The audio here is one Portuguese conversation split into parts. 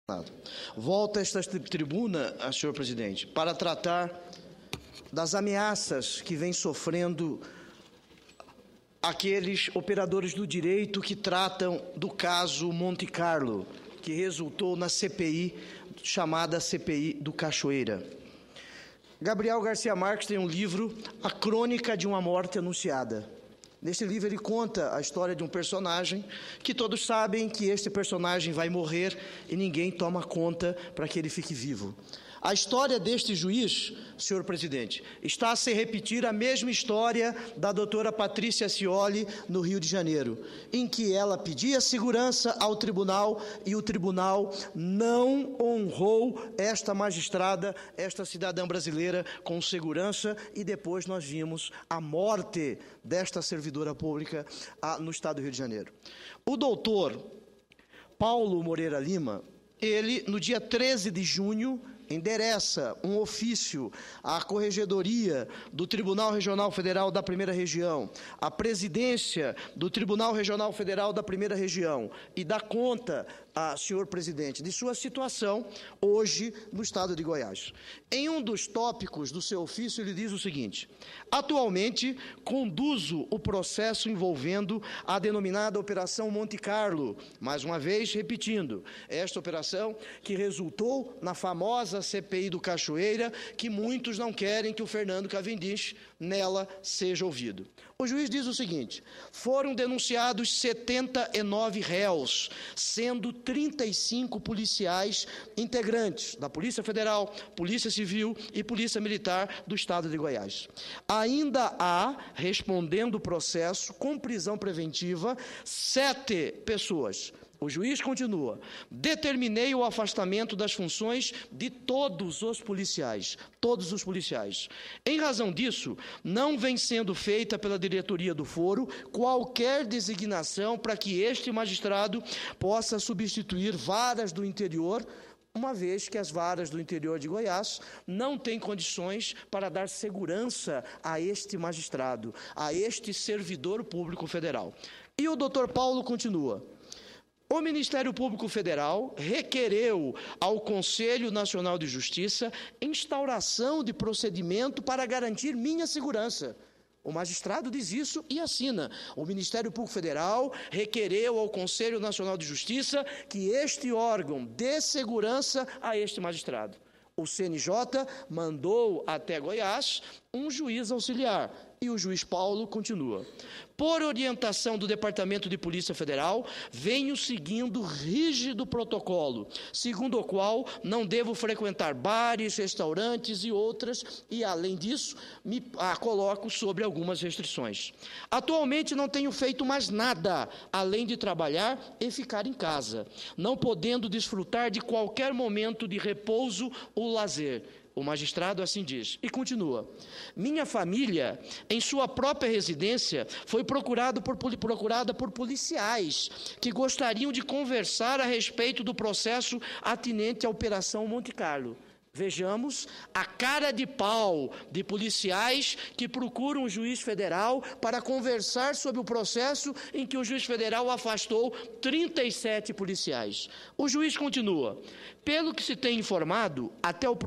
Volto a esta tribuna, senhor presidente, para tratar das ameaças que vem sofrendo aqueles operadores do direito que tratam do caso Monte Carlo, que resultou na CPI, chamada CPI do Cachoeira. Gabriel Garcia Marques tem um livro, A Crônica de uma Morte Anunciada. Neste livro ele conta a história de um personagem que todos sabem que este personagem vai morrer e ninguém toma conta para que ele fique vivo. A história deste juiz, senhor presidente, está a se repetir a mesma história da doutora Patrícia Scioli no Rio de Janeiro, em que ela pedia segurança ao tribunal e o tribunal não honrou esta magistrada, esta cidadã brasileira com segurança, e depois nós vimos a morte desta servidora pública no estado do Rio de Janeiro. O doutor Paulo Moreira Lima, ele, no dia 13 de junho, endereça um ofício à Corregedoria do Tribunal Regional Federal da Primeira Região, à presidência do Tribunal Regional Federal da Primeira Região, e dá conta, senhor presidente, de sua situação hoje no estado de Goiás. Em um dos tópicos do seu ofício, ele diz o seguinte: atualmente conduzo o processo envolvendo a denominada Operação Monte Carlo, mais uma vez repetindo, esta operação que resultou na famosa CPI do Cachoeira, que muitos não querem que o Fernando Cavendish nela seja ouvido. O juiz diz o seguinte: foram denunciados 79 réus, sendo 35 policiais integrantes da Polícia Federal, Polícia Civil e Polícia Militar do Estado de Goiás. Ainda há, respondendo o processo, com prisão preventiva, 7 pessoas. O juiz continua: determinei o afastamento das funções de todos os policiais. Em razão disso, não vem sendo feita pela diretoria do foro qualquer designação para que este magistrado possa substituir varas do interior, uma vez que as varas do interior de Goiás não têm condições para dar segurança a este magistrado, a este servidor público federal. E o doutor Paulo continua: o Ministério Público Federal requereu ao Conselho Nacional de Justiça instauração de procedimento para garantir minha segurança. O magistrado diz isso e assina. O Ministério Público Federal requereu ao Conselho Nacional de Justiça que este órgão dê segurança a este magistrado. O CNJ mandou até Goiás um juiz auxiliar. E o juiz Paulo continua: por orientação do Departamento de Polícia Federal, venho seguindo rígido protocolo, segundo o qual não devo frequentar bares, restaurantes e outras, e além disso, me coloco sobre algumas restrições. Atualmente não tenho feito mais nada, além de trabalhar e ficar em casa, não podendo desfrutar de qualquer momento de repouso ou lazer. O magistrado assim diz. E continua: minha família, em sua própria residência, foi procurada por policiais que gostariam de conversar a respeito do processo atinente à Operação Monte Carlo. Vejamos a cara de pau de policiais que procuram o juiz federal para conversar sobre o processo em que o juiz federal afastou 37 policiais. O juiz continua: pelo que se tem informado, até o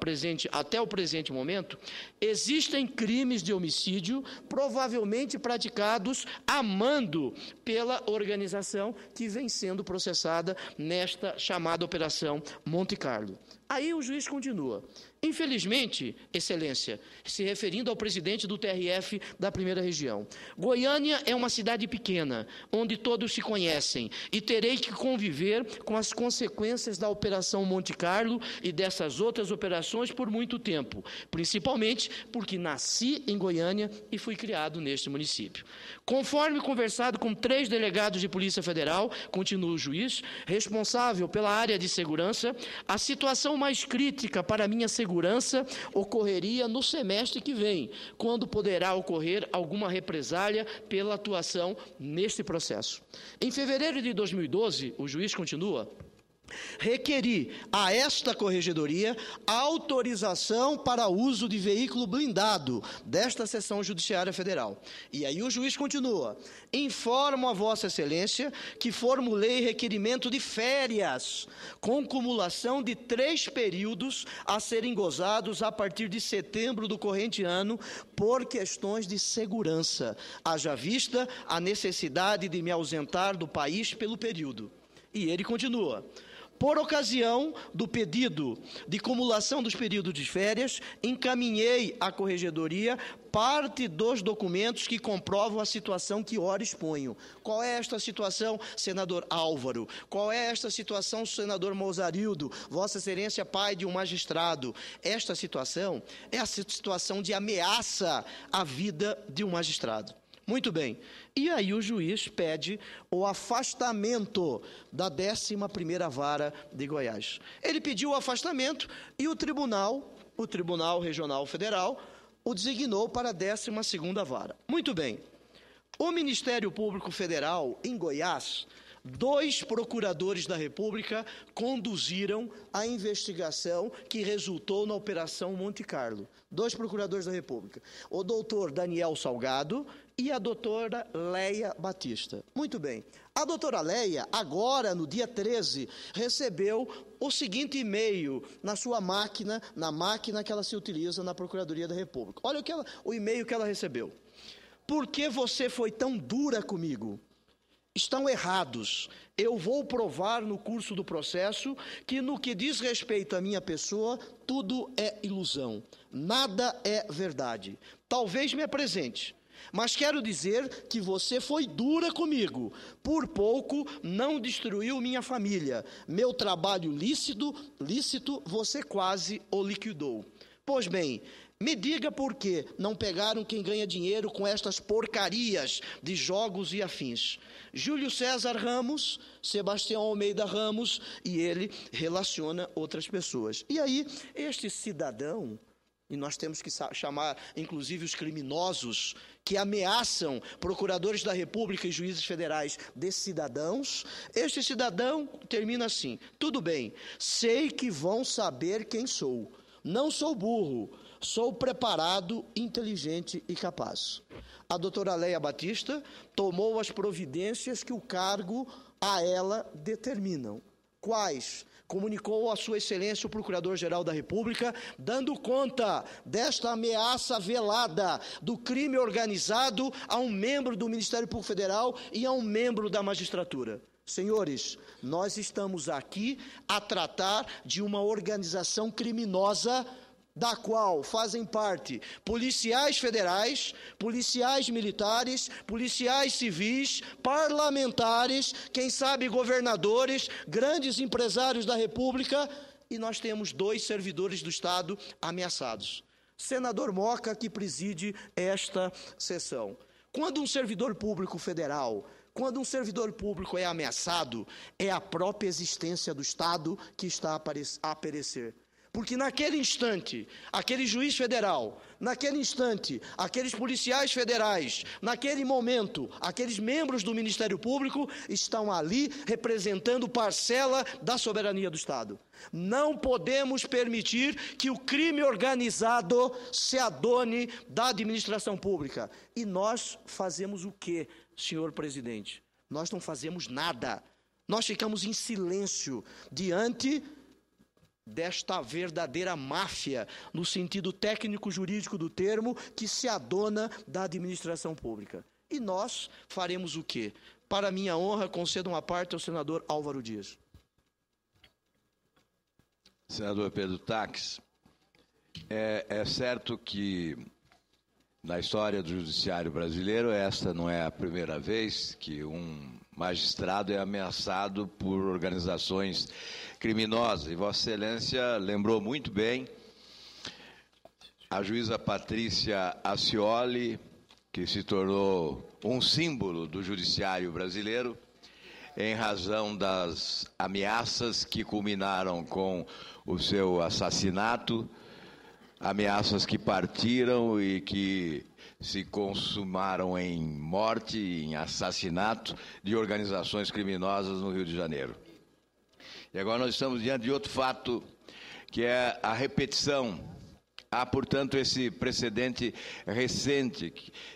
presente momento, existem crimes de homicídio provavelmente praticados a mando pela organização que vem sendo processada nesta chamada Operação Monte Carlo. Aí o juiz continua: infelizmente, excelência, se referindo ao presidente do TRF da Primeira Região, Goiânia é uma cidade pequena, onde todos se conhecem, e terei que conviver com as consequências da Operação Monte Carlo e dessas outras operações por muito tempo, principalmente porque nasci em Goiânia e fui criado neste município. Conforme conversado com 3 delegados de Polícia Federal, continua o juiz, responsável pela área de segurança, a situação mais crítica para minha segurança ocorreria no semestre que vem, quando poderá ocorrer alguma represália pela atuação neste processo. Em fevereiro de 2012, o juiz continua: requeri a esta corregedoria autorização para uso de veículo blindado desta Seção Judiciária Federal. E aí o juiz continua: informo a Vossa Excelência que formulei requerimento de férias, com cumulação de 3 períodos a serem gozados a partir de setembro do corrente ano, por questões de segurança, haja vista a necessidade de me ausentar do país pelo período. E ele continua: por ocasião do pedido de cumulação dos períodos de férias, encaminhei à corregedoria parte dos documentos que comprovam a situação que ora exponho. Qual é esta situação, senador Álvaro? Qual é esta situação, senador Mozarildo? Vossa Excelência, pai de um magistrado. Esta situação é a situação de ameaça à vida de um magistrado. Muito bem. E aí o juiz pede o afastamento da 11ª Vara de Goiás. Ele pediu o afastamento e o Tribunal Regional Federal, o designou para a 12ª Vara. Muito bem. O Ministério Público Federal, em Goiás, 2 procuradores da República conduziram a investigação que resultou na Operação Monte Carlo. 2 procuradores da República, o doutor Daniel Salgado e a doutora Leia Batista. Muito bem. A doutora Leia, agora, no dia 13, recebeu o seguinte e-mail na sua máquina, na máquina que ela se utiliza na Procuradoria da República. Olha o e-mail que ela recebeu. Por que você foi tão dura comigo? Estão errados. Eu vou provar no curso do processo que, no que diz respeito à minha pessoa, tudo é ilusão. Nada é verdade. Talvez me apresente, mas quero dizer que você foi dura comigo. Por pouco não destruiu minha família. Meu trabalho lícito, você quase o liquidou. Pois bem, me diga por que não pegaram quem ganha dinheiro com estas porcarias de jogos e afins. Júlio César Ramos, Sebastião Almeida Ramos, e ele relaciona outras pessoas. E aí, este cidadão, e nós temos que chamar, inclusive, os criminosos que ameaçam procuradores da República e juízes federais de cidadãos, este cidadão termina assim: tudo bem, sei que vão saber quem sou. Não sou burro, sou preparado, inteligente e capaz. A doutora Leia Batista tomou as providências que o cargo a ela determinam. Quais? Comunicou a Sua Excelência o Procurador-Geral da República, dando conta desta ameaça velada do crime organizado a um membro do Ministério Público Federal e a um membro da magistratura. Senhores, nós estamos aqui a tratar de uma organização criminosa da qual fazem parte policiais federais, policiais militares, policiais civis, parlamentares, quem sabe governadores, grandes empresários da República, e nós temos 2 servidores do Estado ameaçados. Senador Moca, que preside esta sessão. Quando um servidor público federal, quando um servidor público é ameaçado, é a própria existência do Estado que está a perecer. Porque naquele instante, aquele juiz federal, naquele instante, aqueles policiais federais, naquele momento, aqueles membros do Ministério Público estão ali representando parcela da soberania do Estado. Não podemos permitir que o crime organizado se adone da administração pública. E nós fazemos o quê, senhor presidente? Nós não fazemos nada. Nós ficamos em silêncio diante desta verdadeira máfia, no sentido técnico-jurídico do termo, que se adona da administração pública. E nós faremos o quê? Para minha honra, concedo uma parte ao senador Álvaro Dias. Senador Pedro Taques, é certo que na história do judiciário brasileiro, esta não é a primeira vez que um magistrado é ameaçado por organizações criminosas. E Vossa Excelência lembrou muito bem a juíza Patrícia Acioli, que se tornou um símbolo do judiciário brasileiro, em razão das ameaças que culminaram com o seu assassinato, ameaças que partiram e que se consumaram em morte, em assassinato de organizações criminosas no Rio de Janeiro. E agora nós estamos diante de outro fato, que é a repetição. Há, portanto, esse precedente recente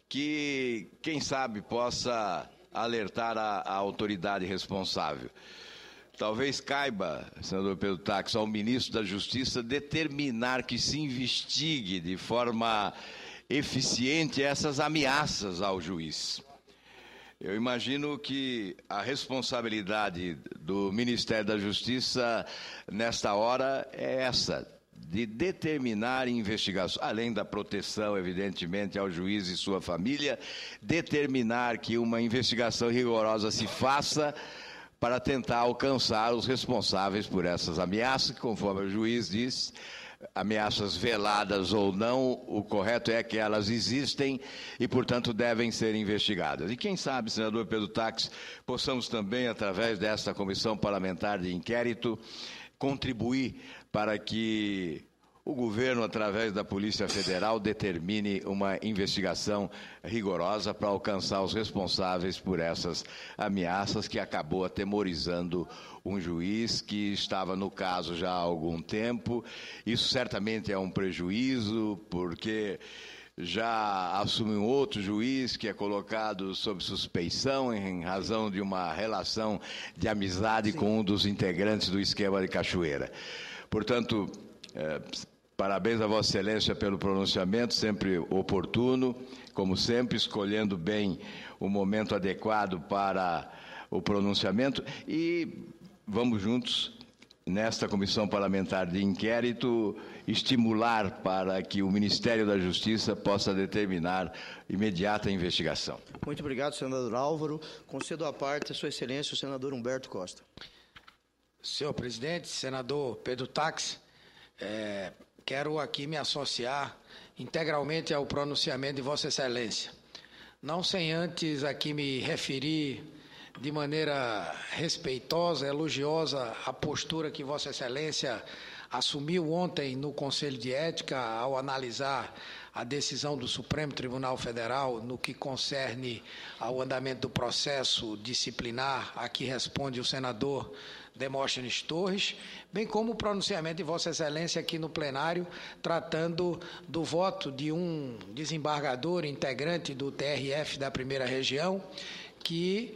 que quem sabe, possa alertar a autoridade responsável. Talvez caiba, senador Pedro Taques, ao ministro da Justiça determinar que se investigue de forma eficiente essas ameaças ao juiz. Eu imagino que a responsabilidade do Ministério da Justiça, nesta hora, é essa, de determinar investigações, além da proteção, evidentemente, ao juiz e sua família, determinar que uma investigação rigorosa se faça para tentar alcançar os responsáveis por essas ameaças, que, conforme o juiz disse, ameaças veladas ou não, o correto é que elas existem e, portanto, devem ser investigadas. E quem sabe, senador Pedro Taques, possamos também, através desta comissão parlamentar de inquérito, contribuir para que o governo, através da Polícia Federal, determine uma investigação rigorosa para alcançar os responsáveis por essas ameaças que acabou atemorizando um juiz que estava no caso já há algum tempo. Isso certamente é um prejuízo, porque já assume um outro juiz que é colocado sob suspeição em razão de uma relação de amizade com um dos integrantes do esquema de Cachoeira. Portanto, parabéns a Vossa Excelência pelo pronunciamento, sempre oportuno, como sempre, escolhendo bem o momento adequado para o pronunciamento. E vamos juntos, nesta comissão parlamentar de inquérito, estimular para que o Ministério da Justiça possa determinar imediata investigação. Muito obrigado, senador Álvaro. Concedo à parte a Sua Excelência, o senador Humberto Costa. Senhor presidente, senador Pedro Taques, quero aqui me associar integralmente ao pronunciamento de Vossa Excelência. Não sem antes aqui me referir de maneira respeitosa, elogiosa, à postura que Vossa Excelência assumiu ontem no Conselho de Ética ao analisar a decisão do Supremo Tribunal Federal no que concerne ao andamento do processo disciplinar a que responde o senador Demóstenes Torres, bem como o pronunciamento de Vossa Excelência aqui no plenário, tratando do voto de um desembargador integrante do TRF da Primeira Região, que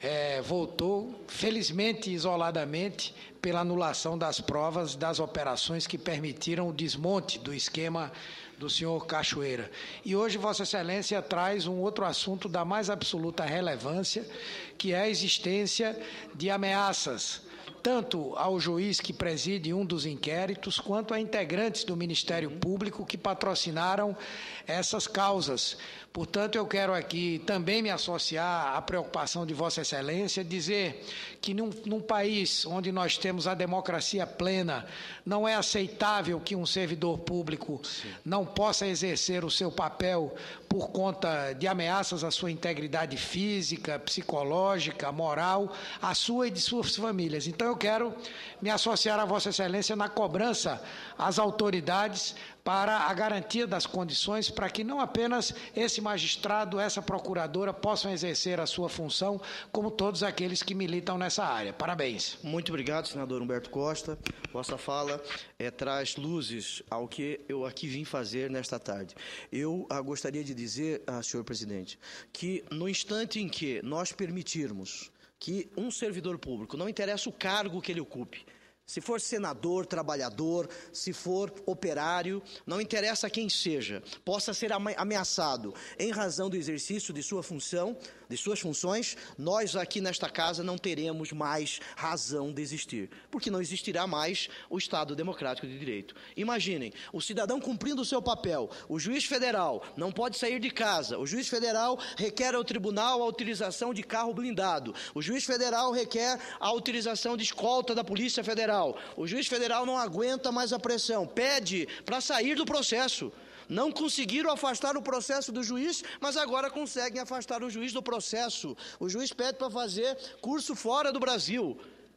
votou, felizmente, isoladamente, pela anulação das provas das operações que permitiram o desmonte do esquema do senhor Cachoeira. E hoje Vossa Excelência traz um outro assunto da mais absoluta relevância, que é a existência de ameaças, tanto ao juiz que preside um dos inquéritos, quanto a integrantes do Ministério Público que patrocinaram essas causas. Portanto, eu quero aqui também me associar à preocupação de Vossa Excelência, dizer que num país onde nós temos a democracia plena, não é aceitável que um servidor público não possa exercer o seu papel por conta de ameaças à sua integridade física, psicológica, moral, à sua e de suas famílias. Então, eu quero me associar a Vossa Excelência na cobrança às autoridades para a garantia das condições para que não apenas esse magistrado, essa procuradora possam exercer a sua função, como todos aqueles que militam nessa área. Parabéns. Muito obrigado, senador Humberto Costa. Vossa fala traz luzes ao que eu aqui vim fazer nesta tarde. Eu gostaria de dizer, senhor presidente, que no instante em que nós permitirmos que um servidor público, não interessa o cargo que ele ocupe, se for senador, trabalhador, se for operário, não interessa quem seja, possa ser ameaçado em razão do exercício de sua função, de suas funções, nós aqui nesta casa não teremos mais razão de existir, porque não existirá mais o Estado Democrático de Direito. Imaginem, o cidadão cumprindo o seu papel, o juiz federal não pode sair de casa, o juiz federal requer ao tribunal a utilização de carro blindado, o juiz federal requer a utilização de escolta da Polícia Federal, o juiz federal não aguenta mais a pressão, pede para sair do processo. Não conseguiram afastar o processo do juiz, mas agora conseguem afastar o juiz do processo. O juiz pede para fazer curso fora do Brasil.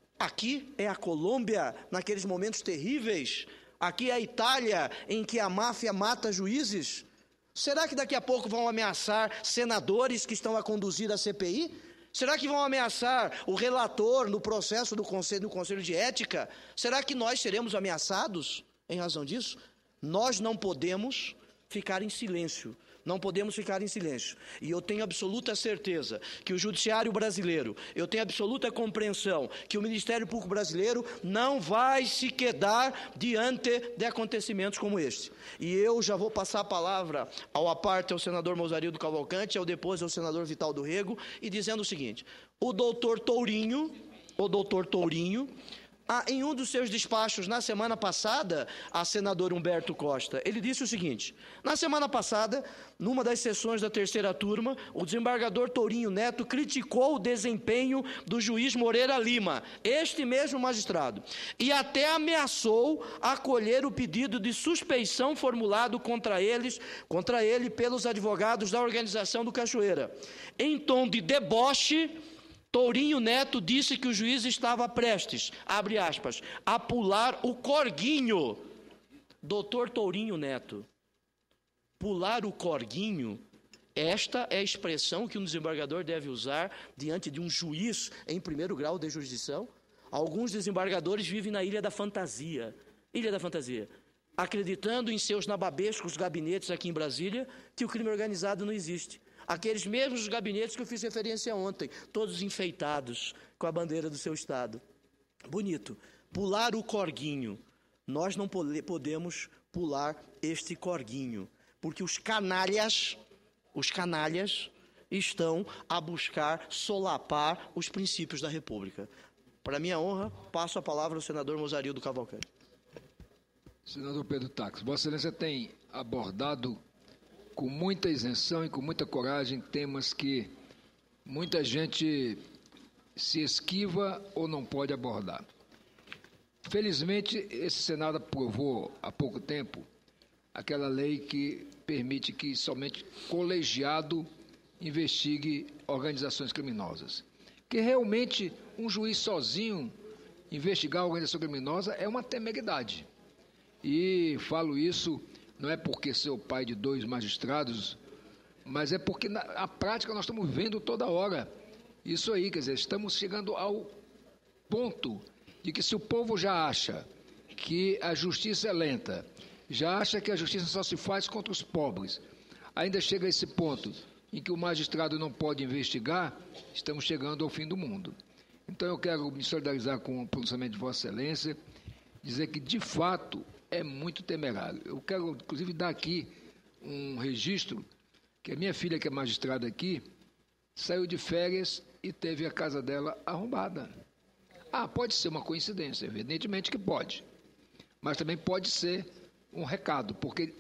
Aqui é a Colômbia, naqueles momentos terríveis. Aqui é a Itália, em que a máfia mata juízes. Será que daqui a pouco vão ameaçar senadores que estão a conduzir a CPI? Será que vão ameaçar o relator no processo do Conselho de Ética? Será que nós seremos ameaçados em razão disso? Nós não podemos ficar em silêncio. Não podemos ficar em silêncio. E eu tenho absoluta certeza que o Judiciário brasileiro, eu tenho absoluta compreensão que o Ministério Público brasileiro não vai se quedar diante de acontecimentos como este. E eu já vou passar a palavra à parte ao senador Mozarildo Cavalcante, depois ao senador Vital do Rego, e dizendo o seguinte: o doutor Tourinho, em um dos seus despachos na semana passada, a senador Humberto Costa, ele disse o seguinte: na semana passada, numa das sessões da terceira turma, o desembargador Tourinho Neto criticou o desempenho do juiz Moreira Lima, este mesmo magistrado, e até ameaçou acolher o pedido de suspeição formulado contra ele pelos advogados da organização do Cachoeira. Em tom de deboche, Tourinho Neto disse que o juiz estava prestes, abre aspas, a pular o corguinho. Doutor Tourinho Neto, pular o corguinho, esta é a expressão que um desembargador deve usar diante de um juiz em primeiro grau de jurisdição? Alguns desembargadores vivem na ilha da fantasia, acreditando em seus nababescos gabinetes aqui em Brasília que o crime organizado não existe. Aqueles mesmos gabinetes que eu fiz referência ontem, todos enfeitados com a bandeira do seu estado. Bonito. Pular o corguinho. Nós não podemos pular este corguinho, porque os canalhas estão a buscar solapar os princípios da República. Para minha honra, passo a palavra ao senador Mozarildo Cavalcante. Senador Pedro Tax, Vossa Excelência tem abordado com muita isenção e com muita coragem temas que muita gente se esquiva ou não pode abordar. Felizmente, esse Senado aprovou há pouco tempo aquela lei que permite que somente colegiado investigue organizações criminosas. Que realmente um juiz sozinho investigar a organização criminosa é uma temeridade. E falo isso não é porque sou pai de 2 magistrados, mas é porque na prática nós estamos vendo toda hora isso aí, quer dizer, estamos chegando ao ponto de que se o povo já acha que a justiça é lenta, já acha que a justiça só se faz contra os pobres, ainda chega a esse ponto em que o magistrado não pode investigar, estamos chegando ao fim do mundo. Então eu quero me solidarizar com o pronunciamento de Vossa Excelência, dizer que de fato é muito temerário. Eu quero, inclusive, dar aqui um registro, que a minha filha, que é magistrada aqui, saiu de férias e teve a casa dela arrombada. Pode ser uma coincidência, evidentemente que pode. Mas também pode ser um recado, porque,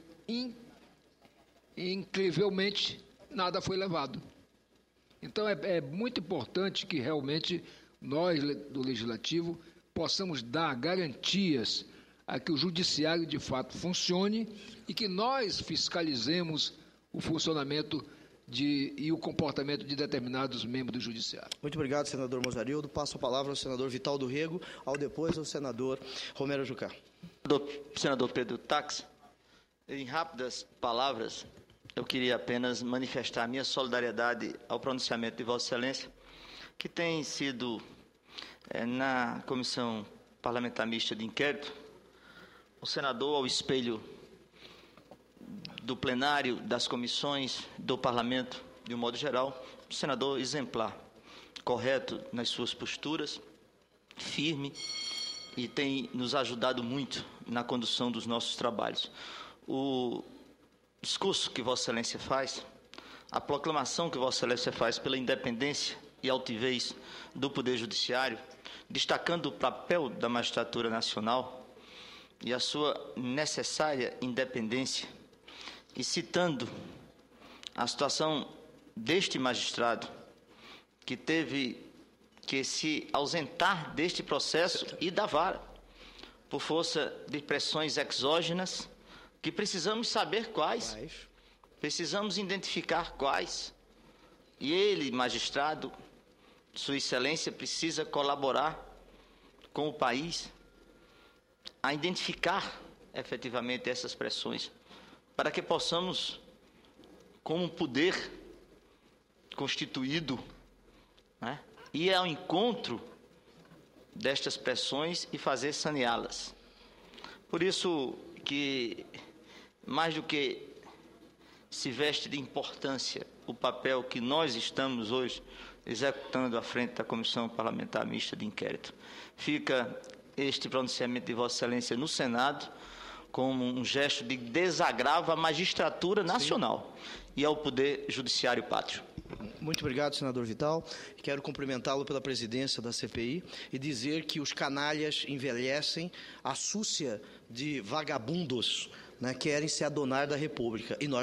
incrivelmente, nada foi levado. Então, é muito importante que, realmente, nós, do Legislativo, possamos dar garantias a que o judiciário de fato funcione e que nós fiscalizemos o funcionamento e o comportamento de determinados membros do judiciário. Muito obrigado, senador Mozarildo. Passo a palavra ao senador Vital do Rego, depois ao senador Romero Jucá. Senador Pedro Tax, em rápidas palavras, eu queria apenas manifestar a minha solidariedade ao pronunciamento de Vossa Excelência, que tem sido, na Comissão Parlamentar Mista de Inquérito, o senador ao espelho do plenário, das comissões, do parlamento, de um modo geral, um senador exemplar, correto nas suas posturas, firme, e tem nos ajudado muito na condução dos nossos trabalhos. O discurso que Vossa Excelência faz, a proclamação que Vossa Excelência faz pela independência e altivez do Poder Judiciário, destacando o papel da magistratura nacional e a sua necessária independência, e citando a situação deste magistrado, que teve que se ausentar deste processo e da vara, por força de pressões exógenas, que precisamos saber quais, precisamos identificar quais, e ele, magistrado, Sua Excelência, precisa colaborar com o país a identificar efetivamente essas pressões, para que possamos, como um poder constituído né, ir ao encontro destas pressões e fazer saneá-las. Por isso que, mais do que se veste de importância o papel que nós estamos hoje executando à frente da Comissão Parlamentar Mista de Inquérito, fica este pronunciamento de Vossa Excelência no Senado como um gesto de desagravo à magistratura nacional e ao Poder Judiciário Pátrio. Muito obrigado, senador Vital. Quero cumprimentá-lo pela presidência da CPI e dizer que os canalhas envelhecem, a súcia de vagabundos, né, querem se adonar da República. E nós